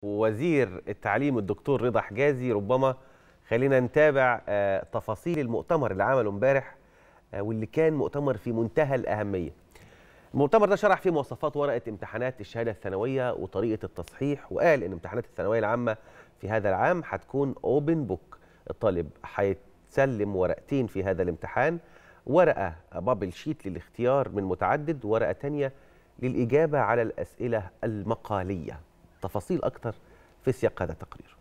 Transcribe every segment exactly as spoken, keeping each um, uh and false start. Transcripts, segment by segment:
وزير التعليم الدكتور رضا حجازي. ربما خلينا نتابع آه، تفاصيل المؤتمر اللي عمله امبارح آه، واللي كان مؤتمر في منتهى الأهمية. المؤتمر ده شرح فيه مواصفات ورقة امتحانات الشهادة الثانوية وطريقة التصحيح، وقال إن امتحانات الثانوية العامة في هذا العام هتكون اوبن بوك. الطالب هيتسلم ورقتين في هذا الامتحان، ورقة بابل شيت للاختيار من متعدد، ورقة تانية للإجابة على الأسئلة المقالية. تفاصيل أكتر في سياق هذا التقرير.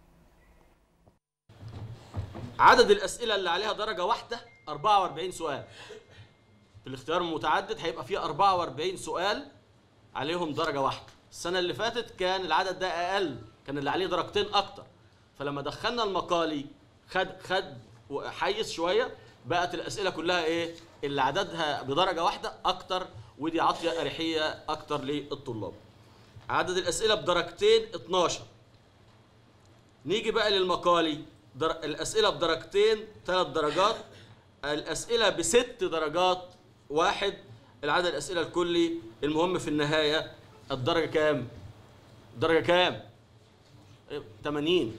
عدد الأسئلة اللي عليها درجة واحدة أربعة وأربعين سؤال. في الاختيار المتعدد هيبقى فيه أربعة وأربعين سؤال عليهم درجة واحدة. السنة اللي فاتت كان العدد ده أقل، كان اللي عليه درجتين أكتر. فلما دخلنا المقالي خد خد حيز شوية، بقت الأسئلة كلها إيه؟ اللي عددها بدرجة واحدة أكتر، ودي عاطية أريحية أكتر للطلاب. عدد الأسئلة بدرجتين اتناشر. نيجي بقى للمقالي، در... الأسئلة بدرجتين ثلاث درجات، الأسئلة بست درجات واحد، العدد الأسئلة الكلي. المهم في النهاية الدرجة كام؟ الدرجة كام؟ ثمانين.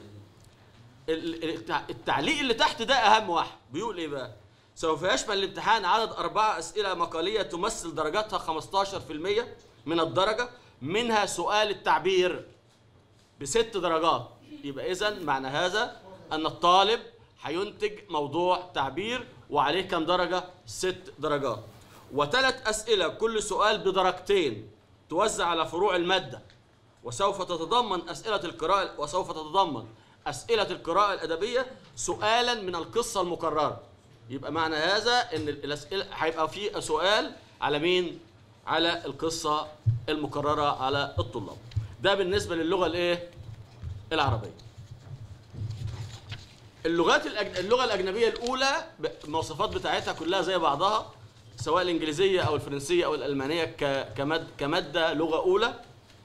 التعليق اللي تحت ده أهم واحد، بيقول إيه بقى؟ سوف يشمل الامتحان عدد أربع أسئلة مقالية تمثل درجاتها خمستاشر بالمئة من الدرجة، منها سؤال التعبير بست درجات. يبقى إذن معنى هذا أن الطالب هينتج موضوع تعبير وعليه كم درجة؟ ست درجات. وثلاث أسئلة كل سؤال بدرجتين توزع على فروع المادة، وسوف تتضمن أسئلة القراءة وسوف تتضمن أسئلة القراءة الأدبية سؤالا من القصة المكررة. يبقى معنى هذا أن الأسئلة هيبقى فيه سؤال على مين؟ على القصة المكررة على الطلاب. ده بالنسبة للغة الإيه؟ العربية. اللغات الأجن... اللغة الأجنبية الأولى المواصفات بتاعتها كلها زي بعضها، سواء الإنجليزية أو الفرنسية أو الألمانية ك... كمد... كمادة لغة أولى.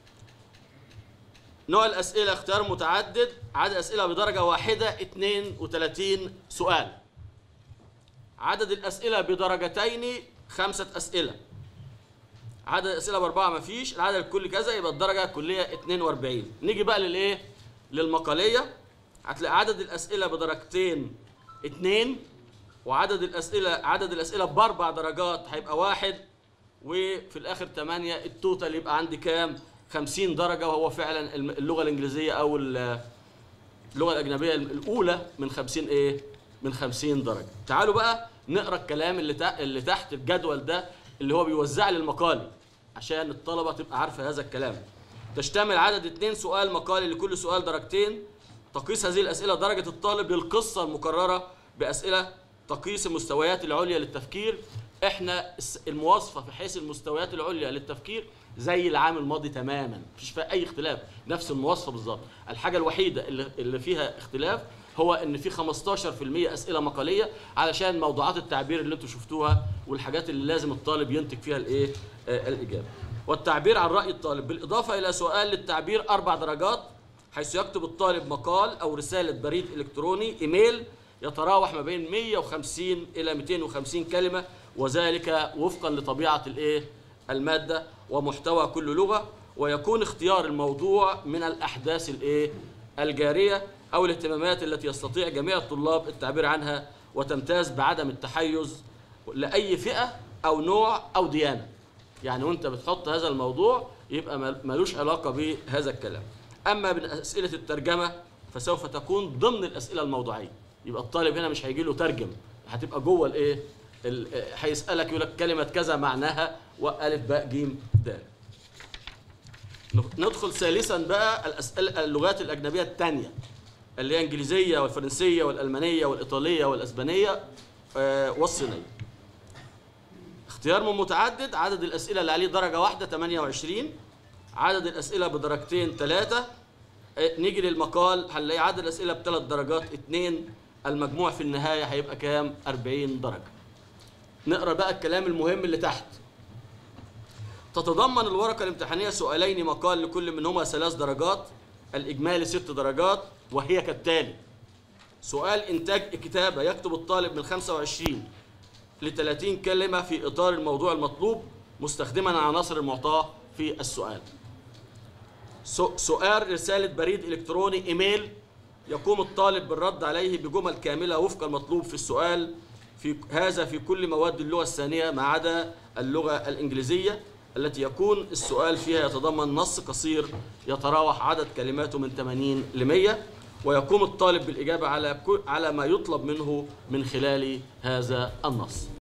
نوع الأسئلة اختيار متعدد، عدد أسئلة بدرجة واحدة اثنين وثلاثين سؤال. عدد الأسئلة بدرجتين خمسة أسئلة. عدد الأسئلة بأربعة مفيش، العدد الكلي كذا، يبقى الدرجة الكلية اثنين وأربعين. نيجي بقى للإيه؟ للمقالية. هتلاقي عدد الأسئلة بدرجتين اثنين، وعدد الأسئلة عدد الأسئلة بأربع درجات هيبقى واحد، وفي الآخر ثمانية. التوتال يبقى عندي كام؟ خمسين درجة، وهو فعلا اللغة الإنجليزية أو اللغة الأجنبية الأولى من خمسين إيه؟ من خمسين درجة. تعالوا بقى نقرأ الكلام اللي تحت اللي تحت الجدول ده اللي هو بيوزع لي المقالي عشان الطلبة تبقى عارفة هذا الكلام. تشتمل عدد اثنين سؤال مقالي لكل سؤال درجتين. تقيس هذه الأسئلة درجة الطالب للقصة المكررة بأسئلة تقيس المستويات العليا للتفكير. احنا المواصفة في حيث المستويات العليا للتفكير زي العام الماضي تماما، مفيش فيها أي اختلاف، نفس المواصفة بالظبط. الحاجة الوحيدة اللي, اللي فيها اختلاف هو ان في خمستاشر بالمئة أسئلة مقالية، علشان موضوعات التعبير اللي انتم شفتوها والحاجات اللي لازم الطالب ينتج فيها الايه؟ آه الإجابة. والتعبير عن رأي الطالب بالإضافة إلى سؤال للتعبير أربع درجات، حيث يكتب الطالب مقال أو رسالة بريد إلكتروني إيميل يتراوح ما بين مئة وخمسين إلى مئتين وخمسين كلمة، وذلك وفقا لطبيعة الإيه؟ المادة ومحتوى كل لغة. ويكون اختيار الموضوع من الأحداث الإيه؟ الجارية أو الاهتمامات التي يستطيع جميع الطلاب التعبير عنها، وتمتاز بعدم التحيز لأي فئة أو نوع أو ديانة. يعني وأنت بتحط هذا الموضوع يبقى ملوش علاقة بهذا الكلام. أما بأسئلة الترجمة فسوف تكون ضمن الأسئلة الموضوعية. يبقى الطالب هنا مش هيجي له ترجم، هتبقى جوه الإيه؟ هيسألك يقول لك كلمة كذا معناها وألف باء جيم دال. ندخل ثالثا بقى الأسئلة اللغات الأجنبية الثانية اللي هي الإنجليزية والفرنسية والألمانية والإيطالية والأسبانية والصينية. اختيار من متعدد، عدد الأسئلة اللي عليه درجة واحدة ثمانية وعشرين، عدد الأسئلة بدرجتين ثلاثة. نيجي للمقال هنلاقي عدد الأسئلة بثلاث درجات اثنين، المجموع في النهاية هيبقى كام؟ أربعين درجة. نقرأ بقى الكلام المهم اللي تحت. تتضمن الورقة الامتحانية سؤالين مقال لكل منهما ثلاث درجات، الإجمالي ست درجات، وهي كالتالي: سؤال إنتاج كتابة يكتب الطالب من خمسة وعشرين ل ثلاثين كلمة في إطار الموضوع المطلوب مستخدما العناصر المعطاة في السؤال. سؤال رسالة بريد إلكتروني إيميل يقوم الطالب بالرد عليه بجمل كاملة وفق المطلوب في السؤال، في هذا في كل مواد اللغة الثانية ما عدا اللغة الإنجليزية التي يكون السؤال فيها يتضمن نص قصير يتراوح عدد كلماته من ثمانين ل مئة، ويقوم الطالب بالإجابة على على ما يطلب منه من خلال هذا النص.